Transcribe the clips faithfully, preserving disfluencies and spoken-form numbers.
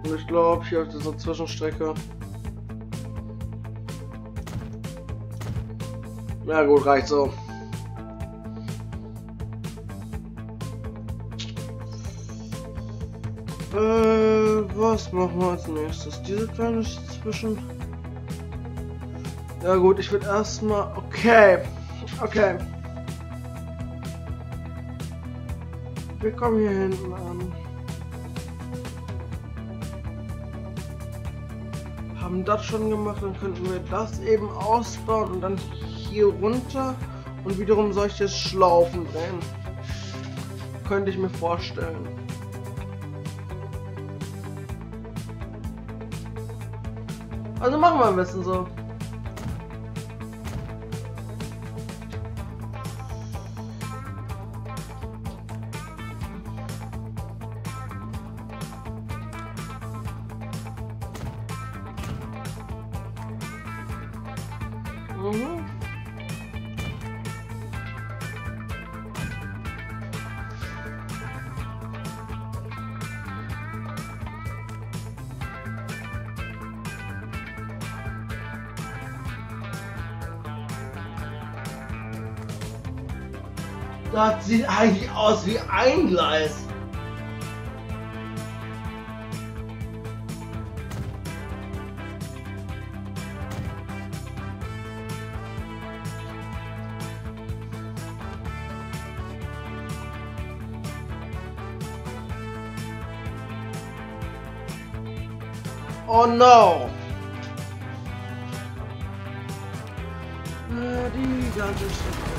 Und ich glaube, hier auf dieser Zwischenstrecke. Na gut, reicht so. Äh, was machen wir als nächstes? Diese kleine Zwischen. Ja gut, ich würde erstmal. Okay. Okay. Wir kommen hier hinten an. Haben das schon gemacht, dann könnten wir das eben ausbauen und dann hier runter und wiederum solche Schlaufen drehen. Könnte ich mir vorstellen. Also machen wir am besten so. Mhm. Das sieht eigentlich aus wie ein Gleis. Oh no! Äh, die ganze Strecke.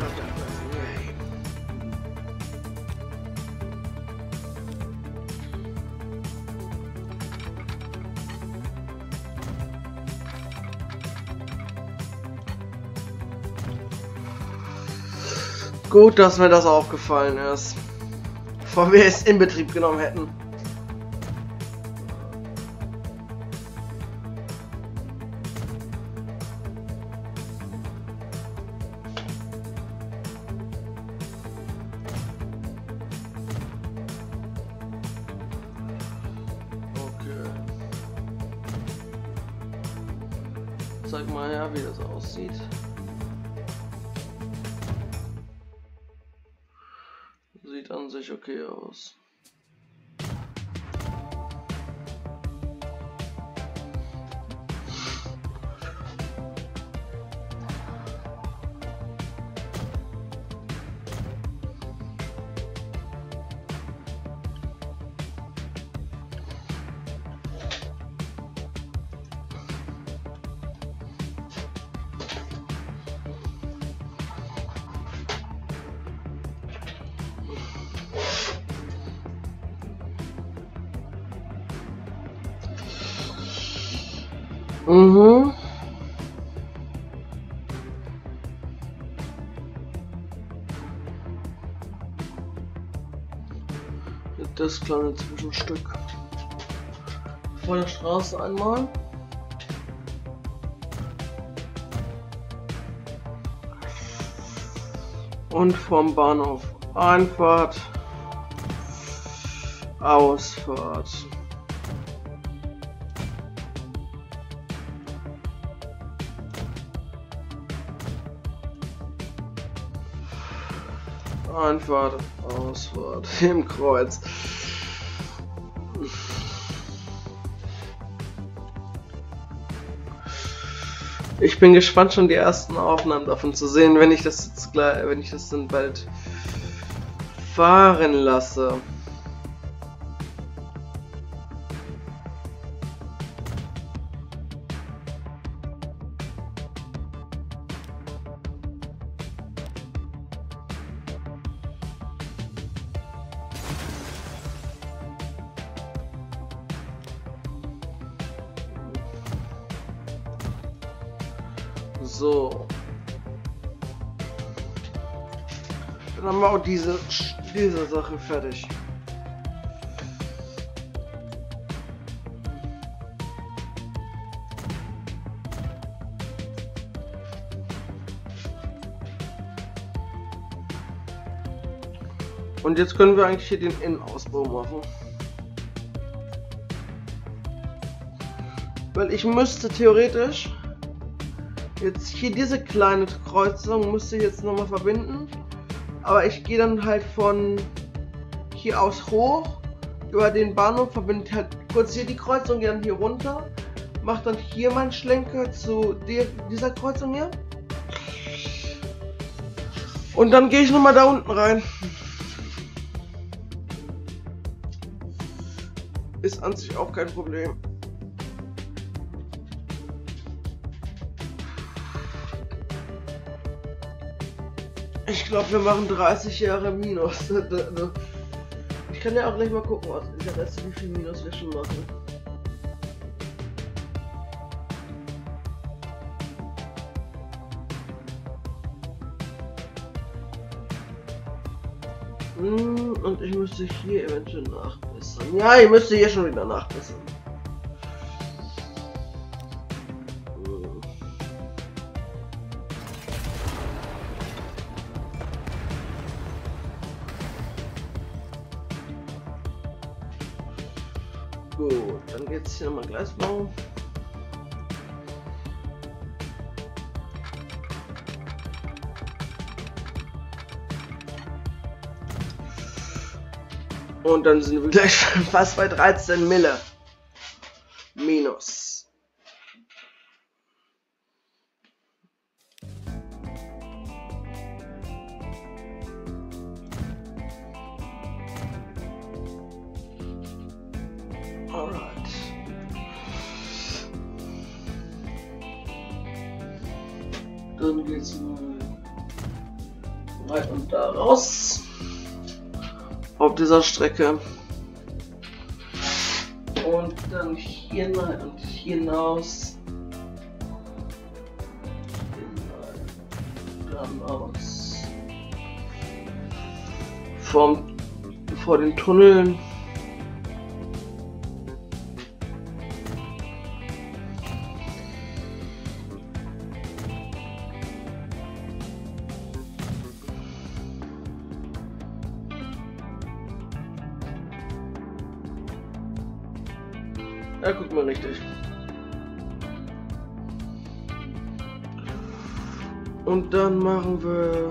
Gut, dass mir das aufgefallen ist, bevor wir es in Betrieb genommen hätten. Okay. Zeig mal her, wie das aussieht. Sieht an sich okay aus. Mhm. Das kleine Zwischenstück vor der Straße einmal. Und vom Bahnhof Einfahrt, Ausfahrt. Einfahrt, Ausfahrt im Kreuz. Ich bin gespannt, schon die ersten Aufnahmen davon zu sehen, wenn ich das jetzt gleich, wenn ich das dann bald fahren lasse. So. Dann haben wir auch diese, diese Sache fertig. Und jetzt können wir eigentlich hier den Innenausbau machen. Weil ich müsste theoretisch jetzt hier diese kleine Kreuzung müsste ich jetzt nochmal verbinden. Aber ich gehe dann halt von hier aus hoch über den Bahnhof, verbinde halt kurz hier die Kreuzung, gehe dann hier runter, mache dann hier meinen Schlenker zu der, dieser Kreuzung hier. Und dann gehe ich nochmal da unten rein. Ist an sich auch kein Problem. Ich glaube, wir machen dreißig Jahre Minus. Ich kann ja auch gleich mal gucken, was ist der Rest, wie viel Minus wir schon machen. Hm, und ich müsste hier eventuell nachbessern. Ja, ich müsste hier schon wieder nachbessern. Gut, dann geht's hier nochmal Gleisbau. Und dann sind wir gleich fast bei dreizehn Mille. Minus. Alright. Dann geht's mal rein und da raus. Auf dieser Strecke. Und dann hier rein und hier hinaus. Dann aus. Vom, vor den Tunneln. Ja, guck mal richtig. Und dann machen wir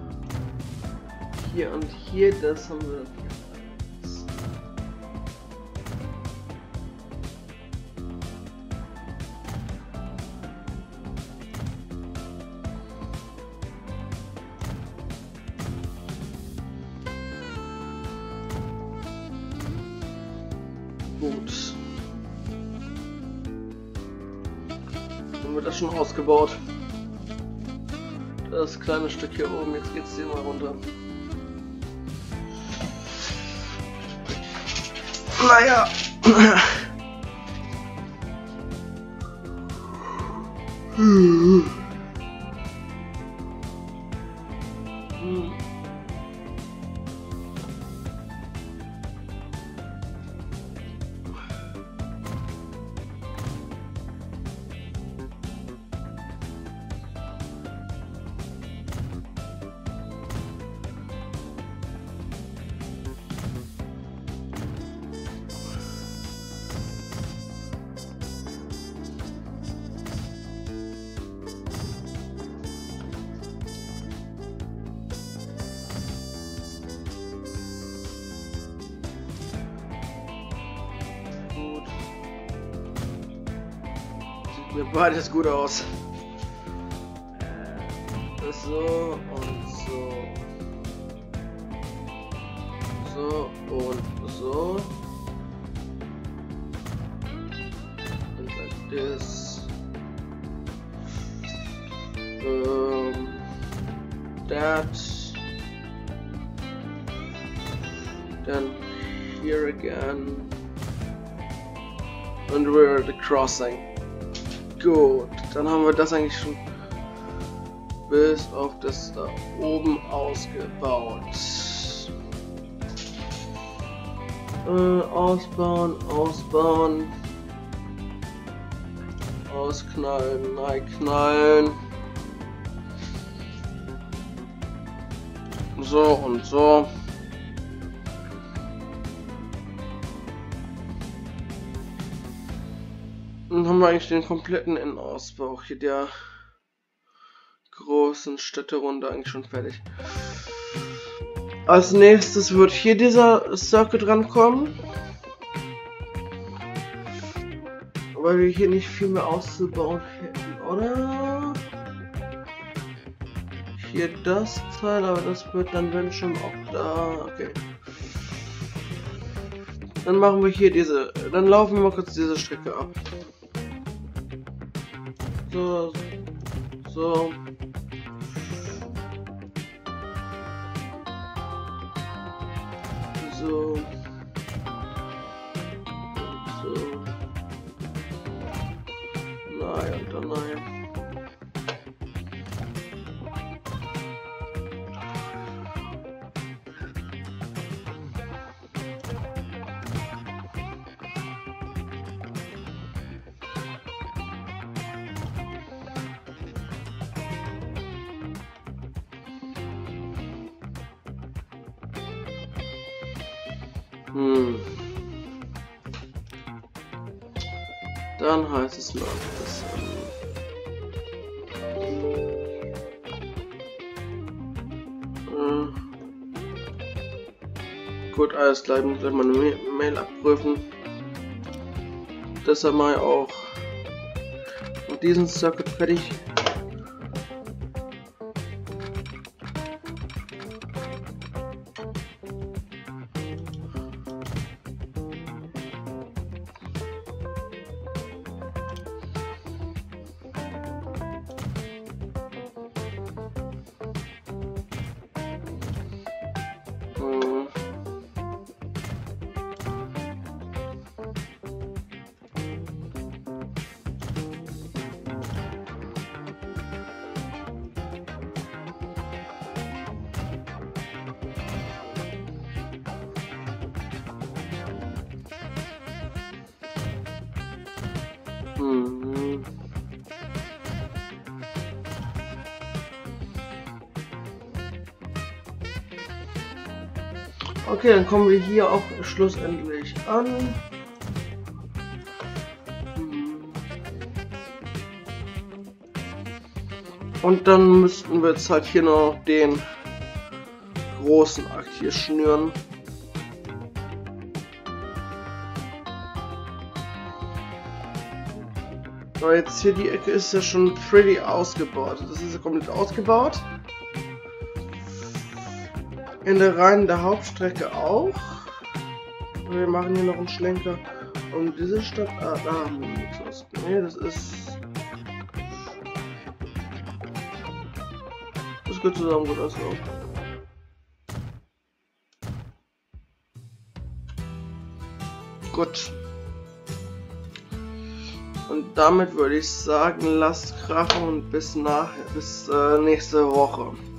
hier und hier, das haben wir. Gut. Dann wird das schon ausgebaut. Das kleine Stück hier oben, jetzt geht's hier mal runter. Naja. Hm. Hm. Mir beides gut aus. So und so. So und so. Und like this. Um, that. Then here again. And we're at the crossing. Gut, dann haben wir das eigentlich schon bis auf das da oben ausgebaut. Äh, ausbauen, ausbauen. Ausknallen, reinknallen. So und so. Dann haben wir eigentlich den kompletten Innenausbau hier der großen Städterunde eigentlich schon fertig. Als nächstes wird hier dieser Circuit rankommen, weil wir hier nicht viel mehr auszubauen hätten, oder? Hier das Teil, aber das wird dann wenn schon auch da. Okay. Dann machen wir hier diese, dann laufen wir mal kurz diese Strecke ab. So, so. So. So. Naja, und dann naja. Hm. Dann heißt es noch, dass ähm, äh, gut, alles klar, ich muss gleich mal eine Ma Mail abprüfen. Deshalb mal auch diesen Circuit fertig. Mhm. Okay, dann kommen wir hier auch schlussendlich an. Und dann müssten wir jetzt halt hier noch den großen Akt hier schnüren. Aber jetzt hier die Ecke ist ja schon pretty ausgebaut. Das ist ja komplett ausgebaut. In der Reihen der Hauptstrecke auch. Wir machen hier noch einen Schlenker um diese Stadt. Ah, da haben wir nichts aus. Nee, das ist. Das geht zusammen gut aus. Gut. Und damit würde ich sagen, lasst krachen und bis nachher, bis äh, nächste Woche.